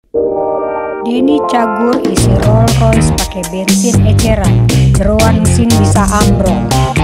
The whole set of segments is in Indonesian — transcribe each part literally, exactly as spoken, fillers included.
Denny Cagur isi Rolls Royce pakai bensin eceran, jeroan mesin bisa ambrol.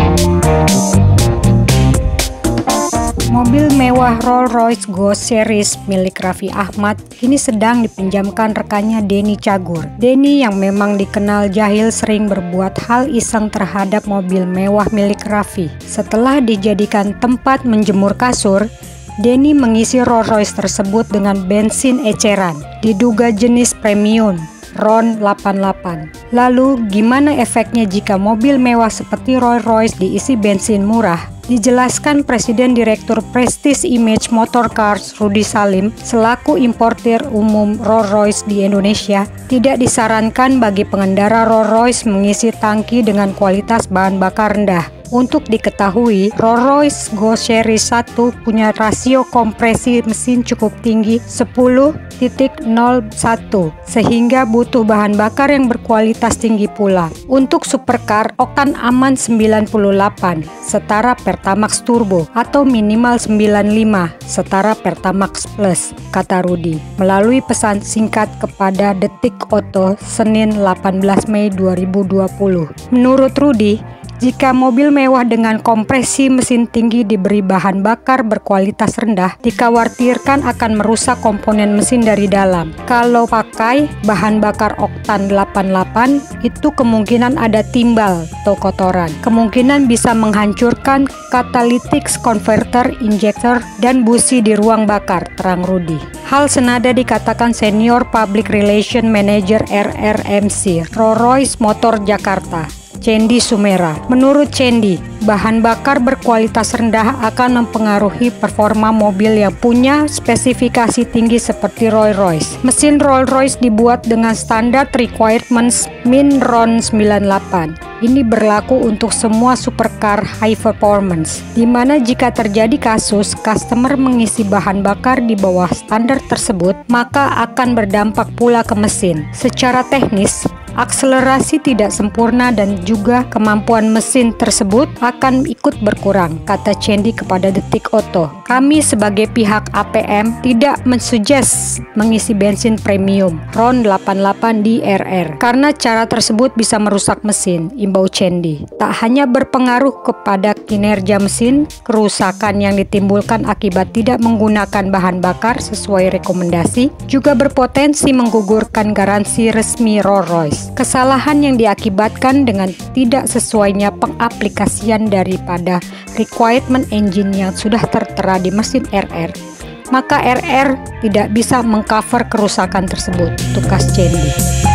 Mobil mewah Rolls Royce Ghost Series milik Raffi Ahmad kini sedang dipinjamkan rekannya Denny Cagur. Denny yang memang dikenal jahil sering berbuat hal iseng terhadap mobil mewah milik Raffi. Setelah dijadikan tempat menjemur kasur, Denny mengisi Rolls Royce tersebut dengan bensin eceran, diduga jenis premium RON delapan delapan. Lalu gimana efeknya jika mobil mewah seperti Rolls Royce diisi bensin murah? Dijelaskan Presiden Direktur Prestige Image Motor Cars Rudy Salim selaku importir umum Rolls Royce di Indonesia, tidak disarankan bagi pengendara Rolls Royce mengisi tangki dengan kualitas bahan bakar rendah. Untuk diketahui, Rolls Royce Ghost Series satu punya rasio kompresi mesin cukup tinggi sepuluh titik nol satu sehingga butuh bahan bakar yang berkualitas tinggi pula. Untuk supercar, oktan aman sembilan puluh delapan setara Pertamax Turbo atau minimal sembilan puluh lima setara Pertamax Plus, kata Rudy melalui pesan singkat kepada Detik Auto Senin delapan belas Mei dua ribu dua puluh. Menurut Rudy, jika mobil mewah dengan kompresi mesin tinggi diberi bahan bakar berkualitas rendah, dikhawatirkan akan merusak komponen mesin dari dalam. Kalau pakai bahan bakar oktan delapan delapan, itu kemungkinan ada timbal atau kotoran. Kemungkinan bisa menghancurkan catalytic converter, injector, dan busi di ruang bakar, terang Rudy. Hal senada dikatakan Senior Public Relation Manager R R M C Rolls Royce Motor Jakarta, Cendi Sumera. Menurut Cendi, bahan bakar berkualitas rendah akan mempengaruhi performa mobil yang punya spesifikasi tinggi seperti Rolls Royce. Mesin Rolls Royce dibuat dengan standar requirements min RON sembilan delapan. Ini berlaku untuk semua supercar high performance, di mana jika terjadi kasus customer mengisi bahan bakar di bawah standar tersebut, maka akan berdampak pula ke mesin. Secara teknis, akselerasi tidak sempurna dan juga kemampuan mesin tersebut akan ikut berkurang, kata Cendi kepada Detik Auto. Kami sebagai pihak A P M tidak mensuggest mengisi bensin premium RON delapan delapan di R R karena cara tersebut bisa merusak mesin, imbau Cendi. Tak hanya berpengaruh kepada kinerja mesin, kerusakan yang ditimbulkan akibat tidak menggunakan bahan bakar sesuai rekomendasi juga berpotensi menggugurkan garansi resmi Rolls Royce. Kesalahan yang diakibatkan dengan tidak sesuainya pengaplikasian daripada requirement engine yang sudah tertera di mesin R R, maka R R tidak bisa mengcover kerusakan tersebut, tukas Cendi.